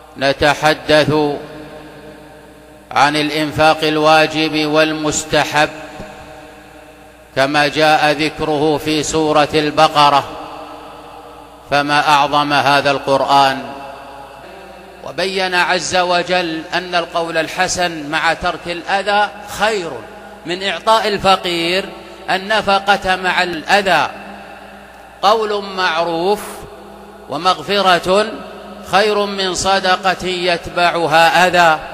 نتحدث عن الإنفاق الواجب والمستحب كما جاء ذكره في سورة البقرة، فما أعظم هذا القرآن. وبين عز وجل أن القول الحسن مع ترك الأذى خير من إعطاء الفقير النفقة مع الأذى. قول معروف ومغفرة خير من صدقة يتبعها أذى.